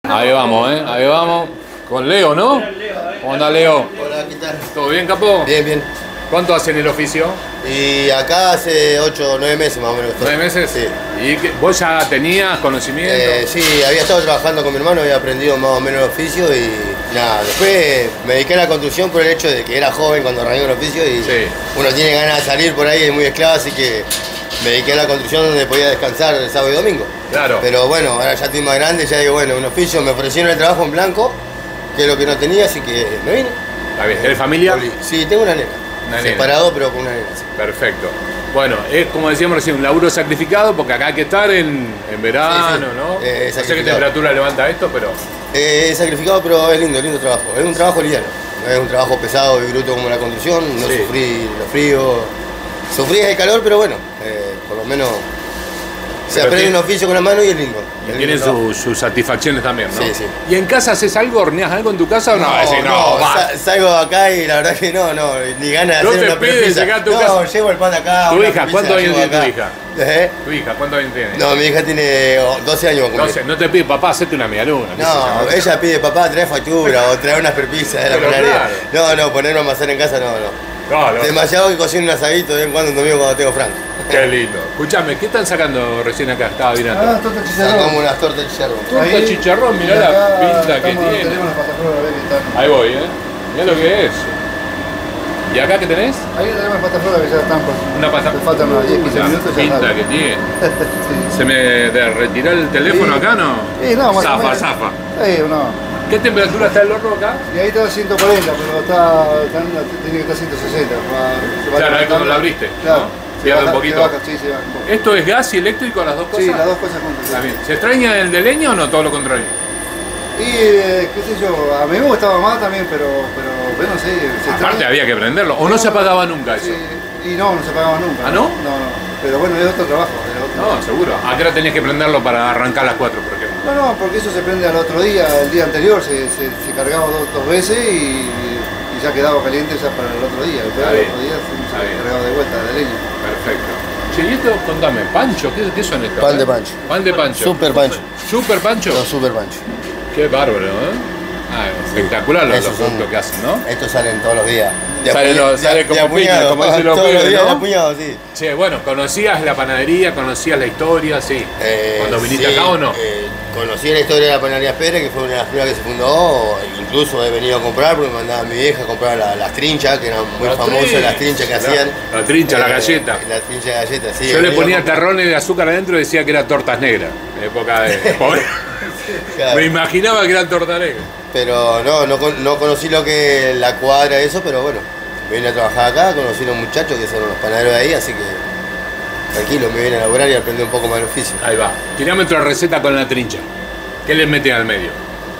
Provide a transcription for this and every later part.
Ahí vamos, ahí vamos. Con Leo, ¿no? ¿Cómo anda, Leo? Hola, ¿qué tal? ¿Todo bien, capo? Bien, bien. ¿Cuánto hacen el oficio? Y acá hace 8 o 9 meses más o menos. ¿9 meses? Sí. ¿Y vos ya tenías conocimiento? Sí, había estado trabajando con mi hermano, había aprendido más o menos el oficio y nada, después me dediqué a la construcción por el hecho de que era joven cuando arranqué el oficio y Sí. uno tiene ganas de salir por ahí, es muy esclavo, así que me dediqué a la construcción donde podía descansar el sábado y domingo. Claro. Pero bueno, ahora ya estoy más grande, ya digo, bueno, un oficio, me ofrecieron el trabajo en blanco, que es lo que no tenía, así que me vine. Está bien. ¿Tenés familia? Sí, tengo una nena. Una nena. Separado, pero con una nena. Sí. Perfecto. Bueno, es como decíamos recién, un laburo sacrificado porque acá hay que estar en verano, Sí, sí. ¿no? No sé qué Sacrificado. temperatura levanta esto, pero... Es sacrificado, pero es lindo trabajo. Es un trabajo liviano. No es un trabajo pesado y bruto como la construcción. No Sí. sufrí los fríos. Sufrí el calor, pero bueno, por lo menos se aprende tiene- un oficio con la mano y es lindo. Y Es tiene lindo trabajo. sus satisfacciones también, ¿no? Sí, sí. ¿Y en casa haces algo? ¿Horneas algo en tu casa o no? Va. Salgo de acá y la verdad que no, ni ganas de No hacer te una pides prepisa. llegar a tu no, casa. llevo el pan de acá. ¿Tu una hija? prepisa ¿Cuántos la años llevo tiene tu acá. hija? ¿Tu hija? ¿Cuántos años tiene? No, mi hija tiene 12 años. No sé, no te pide, papá, hacete una medialuna. qué sé No, yo. ella pide, papá, trae factura o trae unas perpisas de la Pero panadería. claro. No, ponerme a amasar en casa, no. No, no. Demasiado que cocino un asadito de vez en cuando un domingo cuando tengo franco. Qué lindo. Escuchame, ¿qué están sacando recién acá? Estaba mirando. Torta chicharrón. Sacamos unas tortas de chicharrón. Torta Ahí, chicharrón, mirá y la acá pinta que estamos- tiene. Tenemos las patafloras, a ver qué están. Ahí voy, Mirá lo que es. ¿Y acá qué tenés? Ahí tenemos las patafloras que ya están por. Una pata. Te faltan unos 10, 15 La minutos ya pinta sale. que tiene. Sí. ¿Se me retiró el teléfono Sí. acá, no? No, más o Zafa, menos. zafa. No. ¿Qué temperatura está el horno acá? Y ahí está a 140, pero tiene que estar a 160. Se va Claro, ahí calentando. cuando la abriste, Claro. ¿no? Pierde un poquito. Se baja, sí, se baja un poco. ¿Esto es gas y eléctrico, las dos cosas? Sí, las dos cosas juntas. Está bien. ¿Se extraña el de leña o no? Todo lo contrario. Y qué sé yo, a mí me gustaba más también, pero bueno, no sé. Se Aparte extraña. había que prenderlo. ¿O no se apagaba nunca eso? Y no se apagaba nunca. ¿Ah, no? No. Pero bueno, es otro trabajo. No, seguro. ¿A qué hora tenías que prenderlo para arrancar a las 4, por ejemplo? No, porque eso se prende al otro día, el día anterior se cargaba dos veces y ya quedaba caliente ya para el otro día. Después Está al bien. otro día Está se bien. cargaba de vuelta de leña. Perfecto. Che, y esto, contame, ¿pancho? ¿Qué son estos? Pan de pancho. Pan de pancho. Super pancho. ¿Super pancho? No, super pancho. Qué bárbaro, ¿eh? Ah, espectacular los Esos productos son- que hacen, ¿no? Estos salen todos los días. Sale como piña, como dicen los todos los pibes, días ¿no? de puñado, sí. Che, bueno, ¿conocías la panadería? ¿Conocías la historia? Sí. ¿Cuando viniste Sí, acá o no? Conocí la historia de la panadería Pérez, que fue una de las primeras que se fundó. Incluso he venido a comprar porque me mandaba mi vieja a comprar las trinchas, que eran muy famosas las trinchas que hacían. La trincha, la galleta. La trincha de galletas, sí. Yo le he venido ponía a comprar. terrones de azúcar adentro y decía que eran tortas negras. En época de... Claro. Me imaginaba que eran tortas negras. Pero no conocí lo que la cuadra de eso, pero bueno, me vine a trabajar acá, conocí a unos muchachos que son los panaderos de ahí, así que tranquilo, me vine a laburar y aprendí un poco más el oficio. Ahí va. Tirame otra receta con la trincha. ¿Qué le meten al medio?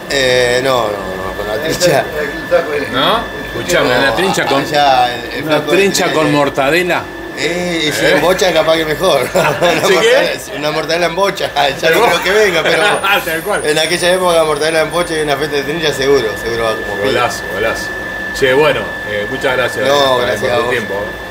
No, con la trincha. ¿No? Escuchame, una trincha con... Allá, el Una flaco trincha tiene- con mortadela. Y si en bocha capaz que mejor. ¿Sí qué? Una mortadela en bocha, ya no creo que venga, pero Tal cual. en aquella época la mortadela en bocha y una feta de trincha seguro va como pila. Golazo, golazo. Che, bueno, muchas gracias No, por gracias tu a vos. tiempo.